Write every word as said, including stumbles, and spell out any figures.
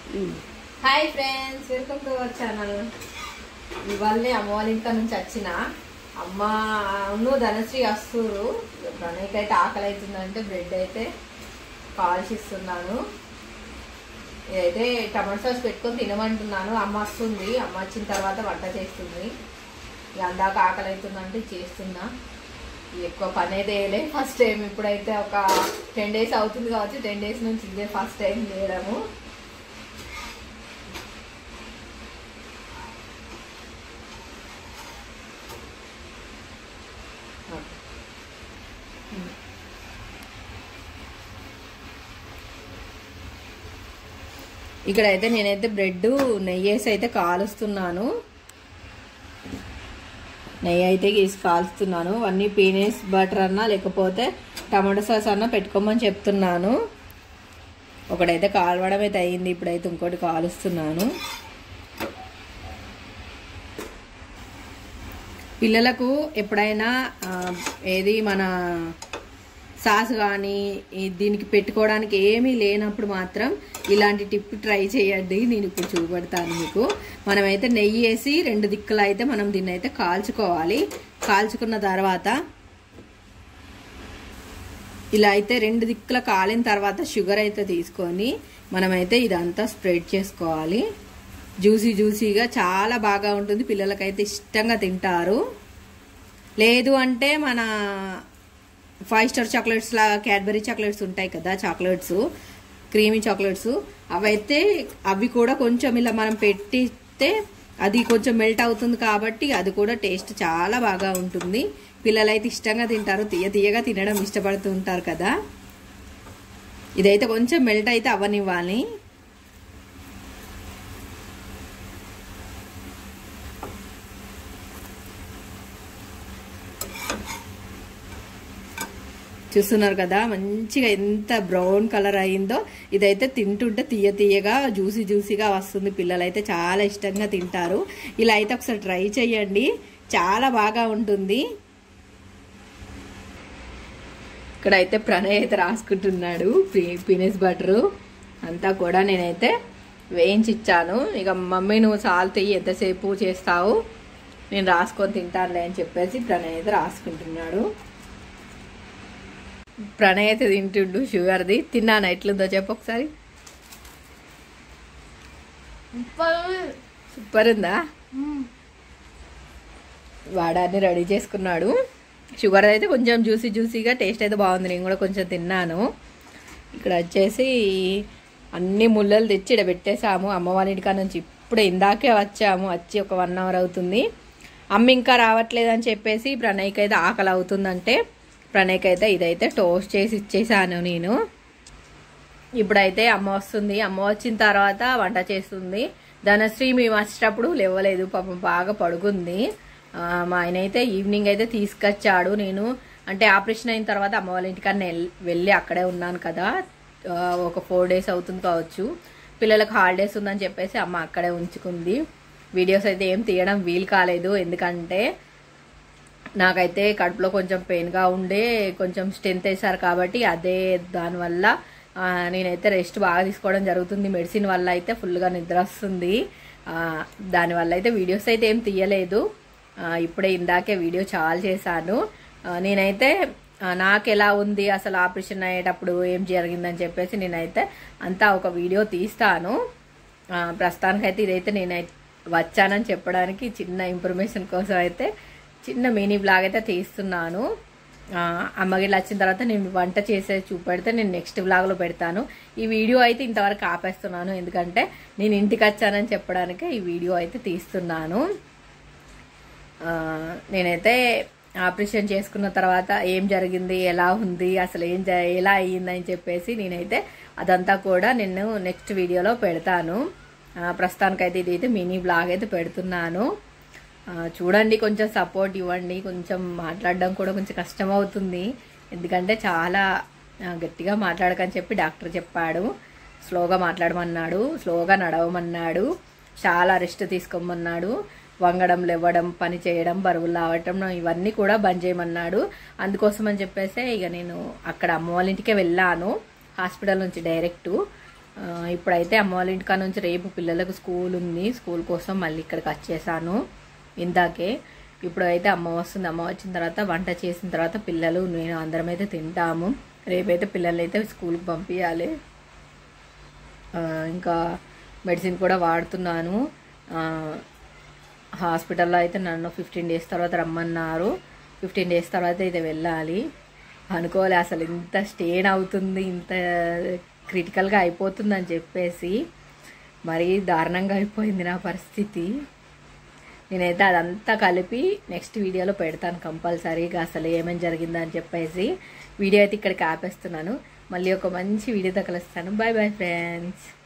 Hi friends, welcome to our channel. ఇవాళనే అమ్మ వాళ్ళ ఇంటి నుంచి వచ్చిన అమ్మ ధనశ్రీ వస్తురు. ప్రణయ్కైతే ఆకలి అవుతుందంటే బ్రెడ్ అయితే కాల్చిస్తున్నాను. ఇదైతే టమాటో సాస్ పెట్టుకొని తినమంటున్నాను. అమ్మ వస్తుంది, అమ్మ వచ్చిన తర్వాత వంట చేస్తుంది. ఇక అందాక ఆకలి అవుతుందంటే చేస్తున్నా. ఎక్కువ పని అయితే వేయలే ఫస్ట్ టైం. ఇప్పుడైతే ఒక టెన్ డేస్ అవుతుంది కావచ్చు. టెన్ డేస్ నుంచి ఇదే ఫస్ట్ టైం చేయడము. ఇక్కడైతే నేనైతే బ్రెడ్ నెయ్యి వేసి అయితే కాలుస్తున్నాను. నెయ్యి అయితే గీసి కాలుస్తున్నాను. అన్నీ పీనట్స్ బటర్ అన్నా లేకపోతే టమాటో సాస్ అన్నా పెట్టుకోమని చెప్తున్నాను. ఒకడైతే కాలవడం అయితే అయింది. ఇప్పుడైతే ఇంకోటి కాలుస్తున్నాను. పిల్లలకు ఎప్పుడైనా ఏది మన సాస్ కానీ దీనికి పెట్టుకోవడానికి ఏమీ లేనప్పుడు మాత్రం ఇలాంటి టిప్ ట్రై చేయండి. నేను ఇప్పుడు చూపెడతాను మీకు. మనమైతే నెయ్యి వేసి రెండు దిక్కులు అయితే మనం దీన్ని అయితే కాల్చుకోవాలి. కాల్చుకున్న తర్వాత ఇలా అయితే రెండు దిక్కుల కాలిన తర్వాత షుగర్ అయితే తీసుకొని మనమైతే ఇదంతా స్ప్రెడ్ చేసుకోవాలి. జ్యూసీ జ్యూసీగా చాలా బాగా ఉంటుంది. పిల్లలకైతే ఇష్టంగా తింటారు. లేదు అంటే మన ఫైవ్ స్టార్ చాక్లెట్స్ లాగా క్యాడ్బరీ చాక్లెట్స్ ఉంటాయి కదా, చాక్లెట్స్ క్రీమీ చాక్లెట్స్, అవైతే అవి కూడా కొంచెం ఇలా మనం పెట్టితే అది కొంచెం మెల్ట్ అవుతుంది కాబట్టి అది కూడా టేస్ట్ చాలా బాగా ఉంటుంది. పిల్లలైతే ఇష్టంగా తింటారు. తీయ తీయగా తినడం ఇష్టపడుతూ ఉంటారు కదా. ఇదైతే కొంచెం మెల్ట్ అయితే అవ్వనివ్వాలి. చూస్తున్నారు కదా మంచిగా ఎంత బ్రౌన్ కలర్ అయిందో. ఇదైతే తింటుంటే తీయ తీయగా జ్యూసీ జ్యూసీగా వస్తుంది. పిల్లలైతే చాలా ఇష్టంగా తింటారు. ఇలా అయితే ఒకసారి ట్రై చేయండి, చాలా బాగా ఉంటుంది. ఇక్కడైతే ప్రణయ్ అయితే రాసుకుంటున్నాడు పీనట్స్ బటరు అంతా కూడా నేనైతే వేయించి ఇచ్చాను. ఇక మమ్మీ నువ్వు సాల్ట్ ఎంతసేపు చేస్తావు, నేను రాసుకొని తింటానులే అని చెప్పేసి ప్రణయ్ అయితే రాసుకుంటున్నాడు. ప్రణయ్ అయితే తింటుండు షుగర్ది. తిన్నాను, ఎట్లుందో చెప్పు ఒకసారి. సూపర్ ఉందా? వాడాన్ని రెడీ చేసుకున్నాడు. షుగర్ అయితే కొంచెం జ్యూసీ జ్యూసీగా టేస్ట్ అయితే బాగుంది. నేను కూడా కొంచెం తిన్నాను. ఇక్కడ వచ్చేసి అన్ని ముళ్ళలు తెచ్చి ఇక్కడ పెట్టేసాము. అమ్మ వాళ్ళ ఇంటికా నుంచి ఇప్పుడే ఇందాకే వచ్చాము. వచ్చి ఒక వన్ అవర్ అవుతుంది. అమ్మ ఇంకా రావట్లేదు అని చెప్పేసి ప్రణయ్కి అయితే ఆకలి అవుతుందంటే ప్రణయ్కి అయితే ఇదైతే టోస్ట్ చేసి ఇచ్చేసాను నేను. ఇప్పుడైతే అమ్మ వస్తుంది. అమ్మ వచ్చిన తర్వాత వంట చేస్తుంది. ధనశ్రీ మేము వచ్చేటప్పుడు లేవలేదు, పాపం బాగా పడుకుంది. మా ఆయన అయితే ఈవినింగ్ అయితే తీసుకొచ్చాడు. నేను అంటే ఆపరేషన్ అయిన తర్వాత అమ్మ వాళ్ళ ఇంటికన్నా వెళ్ళి అక్కడే ఉన్నాను కదా, ఒక ఫోర్ డేస్ అవుతుంది కావచ్చు. పిల్లలకు హాలిడేస్ ఉందని చెప్పేసి అమ్మ అక్కడే ఉంచుకుంది. వీడియోస్ అయితే ఏం తీయడం వీలు కాలేదు. ఎందుకంటే నాకైతే కడుపులో కొంచెం పెయిన్గా ఉండే కొంచెం స్ట్రెంత్ వేశారు కాబట్టి అదే దానివల్ల నేనైతే రెస్ట్ బాగా తీసుకోవడం జరుగుతుంది. మెడిసిన్ వల్ల అయితే ఫుల్గా నిద్ర వస్తుంది. దానివల్ల అయితే వీడియోస్ అయితే ఏం తీయలేదు. ఇప్పుడే ఇందాకే వీడియో చాలా చేశాను. నేనైతే నాకు ఎలా ఉంది అసలు ఆపరేషన్ అయ్యేటప్పుడు ఏం జరిగిందని చెప్పేసి నేనైతే అంతా ఒక వీడియో తీస్తాను. ప్రస్తుతానికైతే ఇదైతే నేనైతే వచ్చానని చెప్పడానికి చిన్న ఇన్ఫర్మేషన్ కోసం అయితే చిన్న మినీ బ్లాగ్ అయితే తీస్తున్నాను. అమ్మగిళ్ళు వచ్చిన తర్వాత నేను వంట చేసే చూపెడితే నేను నెక్స్ట్ బ్లాగ్లో పెడతాను. ఈ వీడియో అయితే ఇంతవరకు ఆపేస్తున్నాను, ఎందుకంటే నేను ఇంటికి వచ్చానని చెప్పడానికే ఈ వీడియో అయితే తీస్తున్నాను. నేనైతే ఆపరేషన్ చేసుకున్న తర్వాత ఏం జరిగింది, ఎలా ఉంది, అసలు ఏం ఎలా అయ్యిందని చెప్పేసి నేనైతే అదంతా కూడా నేను నెక్స్ట్ వీడియోలో పెడతాను. ప్రస్తుతానికైతే ఇదైతే మినీ బ్లాగ్ అయితే పెడుతున్నాను. చూడండి, కొంచెం సపోర్ట్ ఇవ్వండి. కొంచెం మాట్లాడడం కూడా కొంచెం కష్టం అవుతుంది, ఎందుకంటే చాలా గట్టిగా మాట్లాడకని చెప్పి డాక్టర్ చెప్పాడు. స్లోగా మాట్లాడమన్నాడు, స్లోగా నడవమన్నాడు, చాలా రెస్ట్ తీసుకోమన్నాడు. వంగడం, లేవడం, పని చేయడం, బరువులు లావటం ఇవన్నీ కూడా బంద్ చేయమన్నాడు. అందుకోసం అని చెప్పేసి ఇక నేను అక్కడ అమ్మ వాళ్ళ ఇంటికే వెళ్ళాను. హాస్పిటల్ నుంచి డైరెక్ట్ ఇప్పుడైతే అమ్మ వాళ్ళ ఇంటికాడ నుంచి రేపు పిల్లలకు స్కూల్ ఉంది, స్కూల్ కోసం మళ్ళీ ఇక్కడికి వచ్చేసాను ఇందాకే. ఇప్పుడు అయితే అమ్మ వస్తుంది, అమ్మ వచ్చిన తర్వాత వంట చేసిన తర్వాత పిల్లలు నేను అందరం అయితే తింటాము. రేపైతే పిల్లలు అయితే స్కూల్కి పంపించాలి. ఇంకా మెడిసిన్ కూడా వాడుతున్నాను. హాస్పిటల్లో అయితే నన్ను ఫిఫ్టీన్ డేస్ తర్వాత రమ్మన్నారు. ఫిఫ్టీన్ డేస్ తర్వాత అయితే వెళ్ళాలి. అనుకోలే అసలు ఇంత స్టేన్ అవుతుంది, ఇంత క్రిటికల్గా అయిపోతుందని చెప్పేసి. మరీ దారుణంగా అయిపోయింది నా పరిస్థితి. నేనైతే అదంతా కలిపి నెక్స్ట్ వీడియోలో పెడతాను కంపల్సరీగా, అసలు ఏమేమి జరిగిందని చెప్పేసి. వీడియో అయితే ఇక్కడికి ఆపేస్తున్నాను. మళ్ళీ ఒక మంచి వీడియోతో కలుస్తాను. Bye bye friends.